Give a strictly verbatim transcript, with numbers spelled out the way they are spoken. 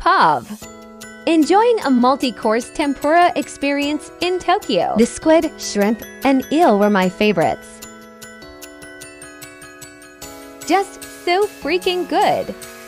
pov. Enjoying a multi-course tempura experience in Tokyo. The squid, shrimp, and eel were my favorites. Just so freaking good.